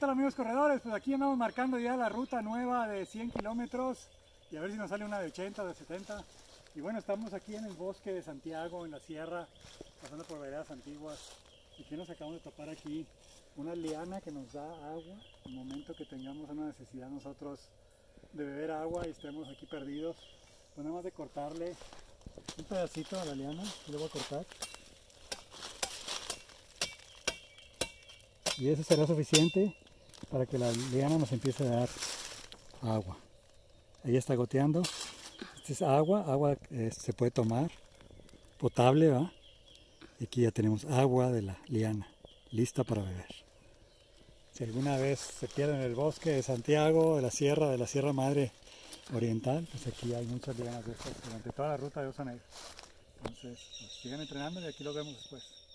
tal, amigos corredores? Pues aquí andamos marcando ya la ruta nueva de 100 kilómetros y a ver si nos sale una de 80 o de 70. Y bueno, estamos aquí en el bosque de Santiago, en la sierra, pasando por veredas antiguas. Y que nos acabamos de topar aquí una liana que nos da agua en el momento que tengamos una necesidad nosotros de beber agua y estemos aquí perdidos. Pues nada más de cortarle un pedacito a la liana, y lo voy a cortar. Y eso será suficiente para que la liana nos empiece a dar agua. Ahí está goteando. Esta es agua se puede tomar, potable, ¿va? Y aquí ya tenemos agua de la liana, lista para beber. Si alguna vez se pierde en el bosque de Santiago, de la Sierra Madre Oriental, pues aquí hay muchas lianas de estas durante toda la ruta de Oso Negro. Entonces, pues, sigan entrenando y aquí los vemos después.